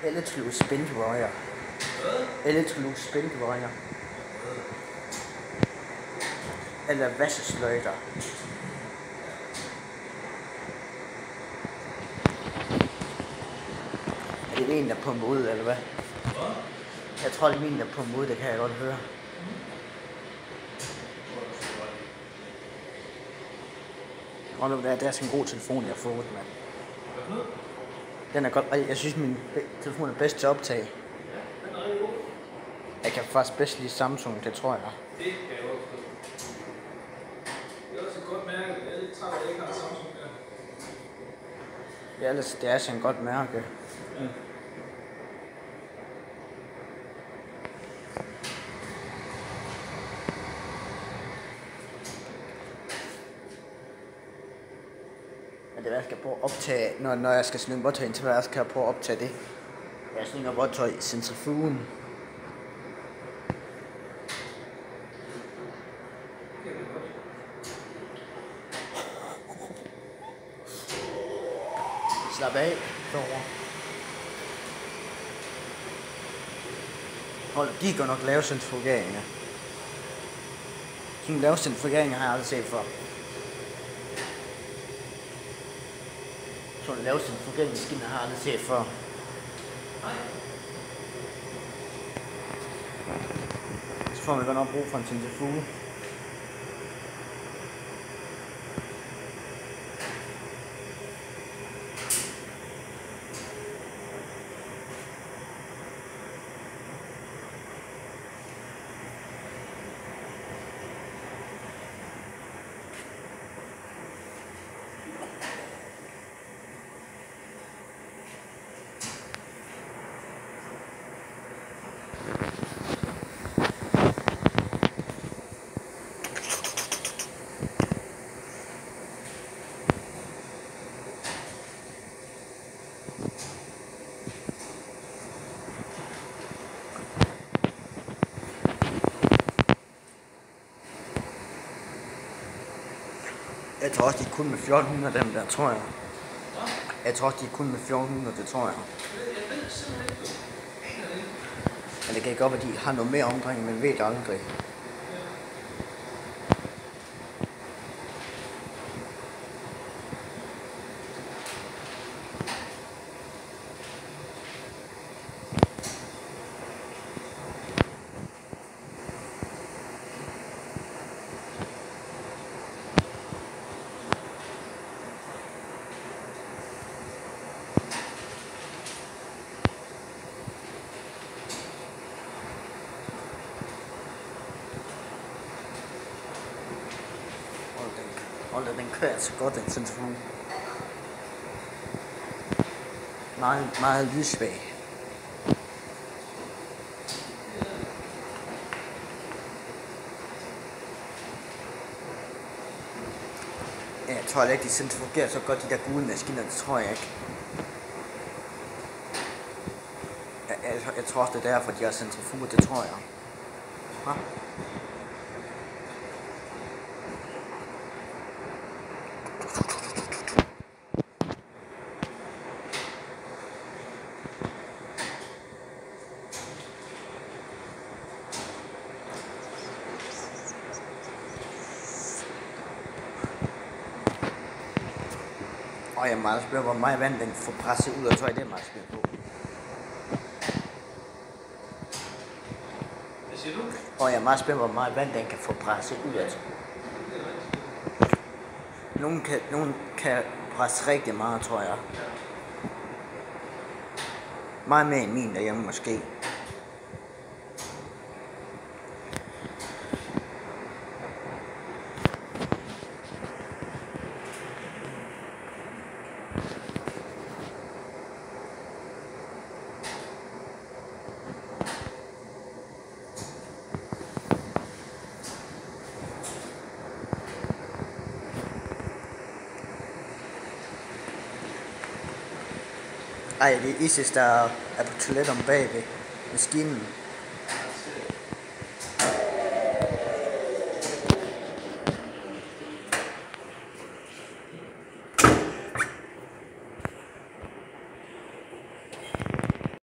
Electrical spin wire. Electrical spin wire. Eller vaskesløjter. Er det en, der pumper ud, eller hvad? Jeg tror, det er min, der pumper ud, det kan jeg godt høre. Og det er sådan en god telefon, jeg har fået, mand. Den er godt, og jeg synes, min telefon er bedst til at optage. Jeg kan faktisk bedst lide Samsung, det tror jeg. Det kan jeg også forstå. Det er også et godt mærke. Jeg er lidt træt af, at jeg ikke har Samsung der. Ja, ellers det er sådan et godt mærke. Men det er, jeg skal prøve at optage, når jeg skal slynge botøj ind til, hvad jeg skal prøve at optage det. Jeg slynger botøj i centrifugen. Slap af derovre. Hold, de kan nok lave centrifugeringer. Sådan lave centrifugeringer har jeg aldrig set før. Sådan en lave centrifugeringsmaskiner har jeg aldrig set før. Så får man godt nok brug for en centrifuge. Jeg tror også, de er kun med 1400 dem der, tror jeg. Jeg tror også, de er kun med 1400, det tror jeg. Men det kan godt være, at de har noget mere omdrejning, men ved det aldrig. Hold da, den kører så godt, den centrifug. Meget lydsvag. Jeg tror ikke, de centrifugerer så godt, de der gule maskiner, det tror jeg ikke. Jeg tror også, det er derfor, de har centrifuger, det tror jeg. Hva? Og jeg er meget spændt, hvor meget vand den får presset ud, og så er det meget spændt på. Hvad siger du? Og jeg er meget spændt, hvor meget vand den kan få presset ud af. Nogen kan presse rigtig meget, tror jeg. Meget mere end min derhjemme måske. Ej, det er Isis, der er på toilet om bagved maskinen.